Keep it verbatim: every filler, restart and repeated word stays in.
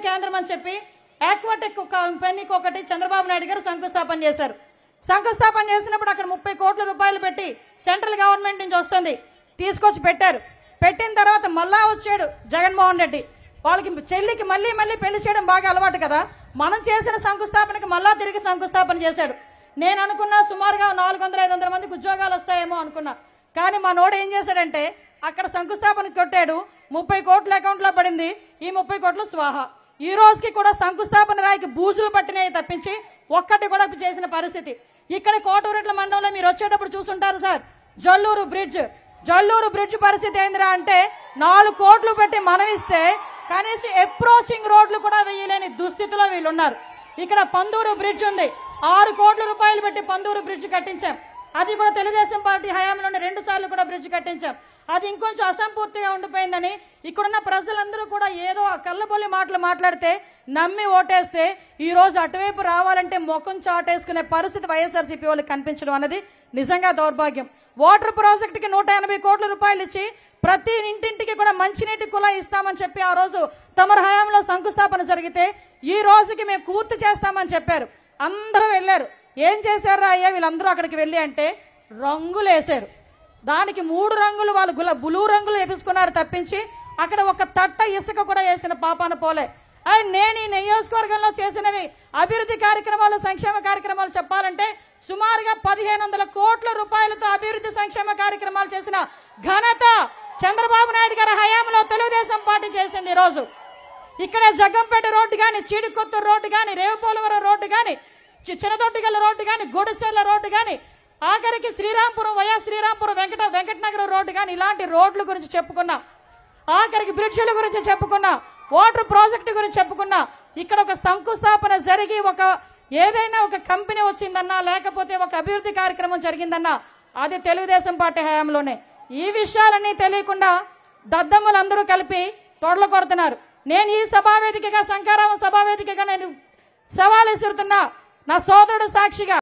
కేంద్రం అని చెప్పి ఆక్వాటెక్ కంపెనీకి ఒకటి చంద్రబాబు నాయుడు గారు శంకుస్థాపన చేశారు. శంకుస్థాపన చేసినప్పుడు అక్కడ ముప్పై కోట్ల రూపాయలు పెట్టి సెంట్రల్ గవర్నమెంట్ నుంచి వస్తుంది తీసుకొచ్చి పెట్టారు. పెట్టిన తర్వాత మళ్ళా వచ్చాడు జగన్మోహన్ రెడ్డి. వాళ్ళకి చెల్లికి మళ్ళీ మళ్ళీ పెళ్లి చేయడం బాగా అలవాటు కదా, మనం చేసిన శంకుస్థాపనకి మళ్ళా తిరిగి శంకుస్థాపన చేశాడు. నేను అనుకున్నా సుమారుగా నాలుగు వందల ఐదు వందల మందికి ఉద్యోగాలు వస్తాయేమో అనుకున్నా. కానీ మా నోడు ఏం చేశాడంటే అక్కడ శంకుస్థాపన కొట్టాడు, ముప్పై కోట్ల అకౌంట్లో పడింది, ఈ ముప్పై కోట్లు స్వాహా. ఈ రోజుకి కూడా శంకుస్థాపన రాయికి బూజులు పట్టినాయి తప్పించి ఒక్కటి కూడా చేసిన పరిస్థితి. ఇక్కడ కోటూరెట్ల మండలంలో మీరు వచ్చేటప్పుడు చూసుంటారు sir, Jalluru bridge Jalluru bridge పరిస్థితి ఏందిరా అంటే నాలుగు కోట్లు పెట్టి మనవిస్తే కనీసం అప్రోచింగ్ రోడ్లు కూడా వేయలేని దుస్థితిలో వీళ్ళు ఉన్నారు. ఇక్కడ పందూరు బ్రిడ్జ్ ఉంది, ఆరు కోట్ల రూపాయలు పెట్టి పందూరు బ్రిడ్జ్ కట్టించాం. అది కూడా తెలుగుదేశం పార్టీ హయాంలోనే రెండు సార్లు కూడా బ్రిడ్జ్ కట్టించాం. అది ఇంకొంచెం అసంపూర్తిగా ఉండిపోయిందని ఇక్కడున్న ప్రజలందరూ కూడా ఏదో కళ్ళబొల్లి మాటలు మాట్లాడితే నమ్మి ఓటేస్తే ఈ రోజు అటువైపు రావాలంటే ముఖం చాటేసుకునే పరిస్థితి వైఎస్ఆర్సీపీ వాళ్ళకి కనిపించడం అనేది నిజంగా దౌర్భాగ్యం. వాటర్ ప్రాజెక్టుకి నూట ఎనభై కోట్ల రూపాయలు ఇచ్చి ప్రతి ఇంటింటికి కూడా మంచినీటి కుళాయి ఇస్తామని చెప్పి ఆ రోజు తమర హయాంలో శంకుస్థాపన జరిగితే ఈ రోజుకి మేము పూర్తి చేస్తామని చెప్పారు. అందరూ వెళ్ళారు. ఏం చేశారా అయ్యా వీళ్ళందరూ అక్కడికి వెళ్ళి అంటే రంగులు వేశారు. దానికి మూడు రంగులు వాళ్ళు గుల బ్లూ రంగులు వేపించుకున్నారు తప్పించి అక్కడ ఒక తట్ట ఇసుక కూడా వేసిన పాపాన పోలే. అండ్ నేను ఈ నియోజకవర్గంలో చేసినవి అభివృద్ధి కార్యక్రమాలు సంక్షేమ కార్యక్రమాలు చెప్పాలంటే సుమారుగా పదిహేను వందల కోట్ల రూపాయలతో అభివృద్ధి సంక్షేమ కార్యక్రమాలు చేసిన ఘనత చంద్రబాబు నాయుడు గారి హయాంలో తెలుగుదేశం పార్టీ చేసింది. ఈరోజు ఇక్కడ జగ్గంపేట రోడ్డు కానీ, చీడికొత్తూరు రోడ్డు కానీ, రేవుపోలవరం రోడ్డు కానీ, చిన్నదొడ్డిగల్ల రోడ్డు కానీ, గూడచెర్ల రోడ్డు కానీ, ఆఖరికి శ్రీరాంపురం వయా శ్రీరాంపురం వెంకట వెంకటనగరం రోడ్డు కానీ ఇలాంటి రోడ్ల గురించి చెప్పుకున్నా. ఆఖరికి బ్రిడ్జిల గురించి చెప్పుకున్నా, వాటర్ ప్రాజెక్టు గురించి చెప్పుకున్నా. ఇక్కడ ఒక శంకుస్థాపన జరిగి ఒక ఏదైనా ఒక కంపెనీ వచ్చిందన్నా లేకపోతే ఒక అభివృద్ధి కార్యక్రమం జరిగిందన్నా అది తెలుగుదేశం పార్టీ హయాంలోనే. ఈ విషయాలన్నీ తెలియకుండా దద్దమ్మలందరూ కలిపి తొడలు కొడుతున్నారు. నేను ఈ సభావేదికగా శంకరామ సభావేదికగా నేను సవాల్ విసురుతున్నా. నా సోదరుడు సాక్షిగా